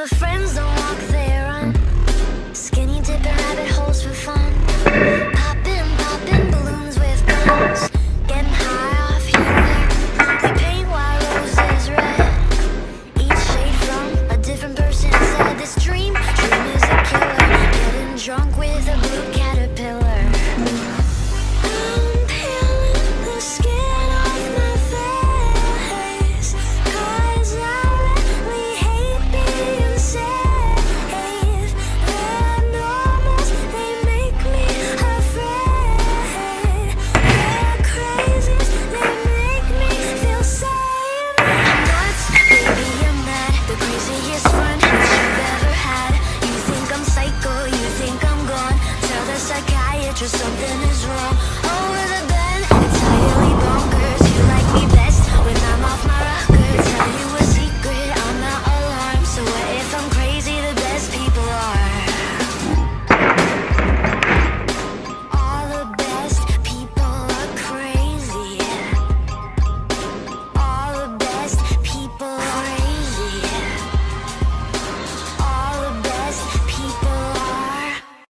But friends don't walk, they run. Skinny dipping rabbit holes for fun. Popping balloons with guns. Getting high off here and there. We paint white roses red. Each shade from a different person said this dream is a killer. Getting drunk with a blue caterpillar. I'm peeling the skin off my face, 'cause I really hate being safe. The normals, they make me afraid. The crazies, they make me feel safe. I'm nuts, baby, I'm mad. The craziest fun that you've ever had. You think I'm psycho, you think I'm gone. Tell the psychiatrist something is wrong. Over the bed.